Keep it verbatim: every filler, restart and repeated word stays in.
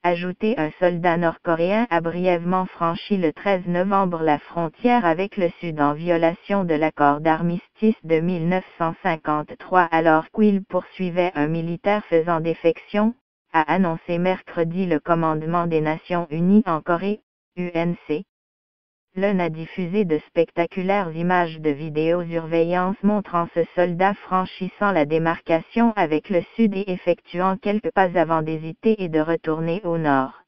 Ajouté, un soldat nord-coréen a brièvement franchi le treize novembre la frontière avec le Sud en violation de l'accord d'armistice de mille neuf cent cinquante-trois alors qu'il poursuivait un militaire faisant défection, a annoncé mercredi le commandement des Nations Unies en Corée, U N C. L'O N U a diffusé de spectaculaires images de vidéosurveillance montrant ce soldat franchissant la démarcation avec le Sud et effectuant quelques pas avant d'hésiter et de retourner au nord.